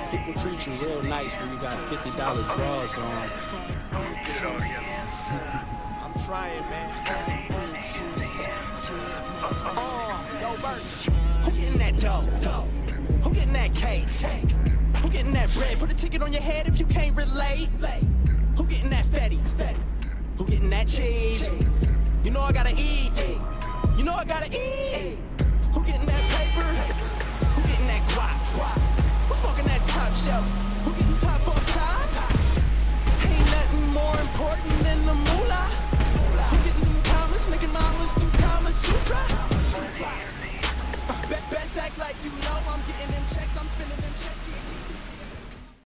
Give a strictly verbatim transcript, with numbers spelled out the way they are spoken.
People treat you real nice when you got fifty dollar draws on. Get it all together. I'm trying, man. Oh, no burn. Who getting that dough? Who getting that cake? Who getting that bread? Put a ticket on your head if you can't relate. Who getting that fatty? Who getting that cheese? You know I gotta eat. You know I gotta eat. Who getting that paper? Who getting that guap? Who smoking that top shelf?